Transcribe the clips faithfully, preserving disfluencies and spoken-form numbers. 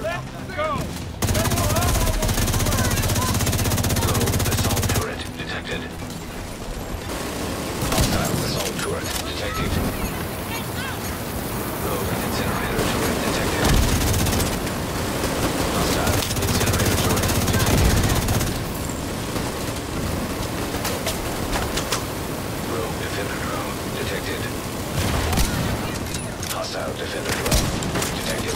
Let's go! Rogue assault turret detected. Hostile assault turret detected. Rogue incinerator turret detected. Hostile incinerator turret detected. Rogue defender drone detected. Hostile defender drone detected.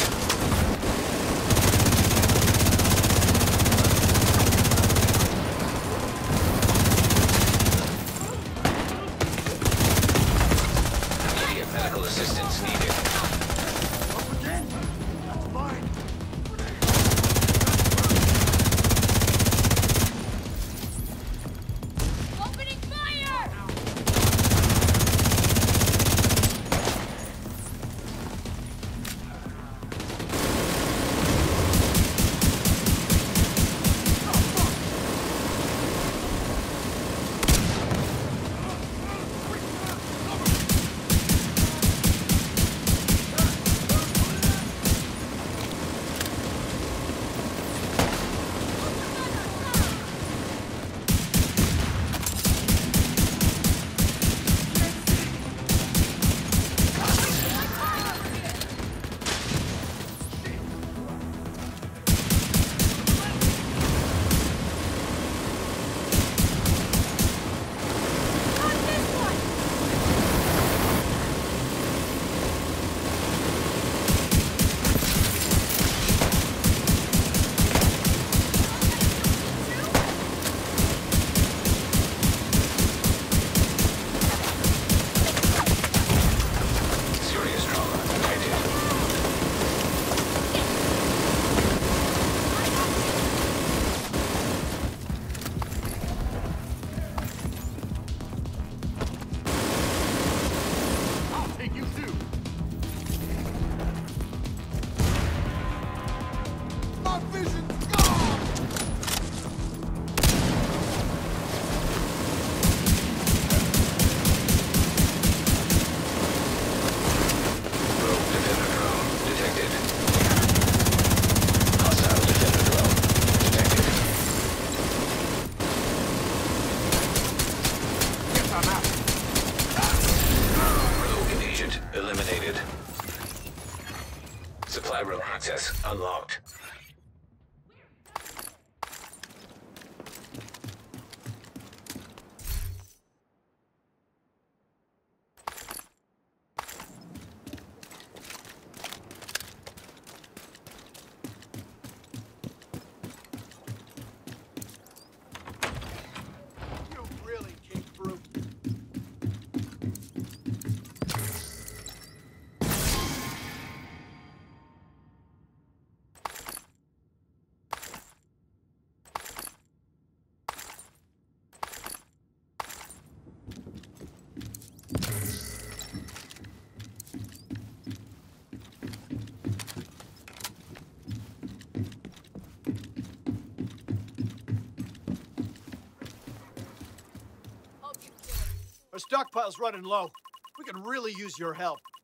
Immediate medical assistance needed. Up again? That's fine. Opening fire! Serious trauma detected. I'll take you too. My vision's gone! Rogue defender drone detected. Hostile defender drone detected. Guess I'm out. Rogue agent eliminated. Supply room access unlocked. You really came through. Hope you kill him. Our stockpile's running low. We could really use your help.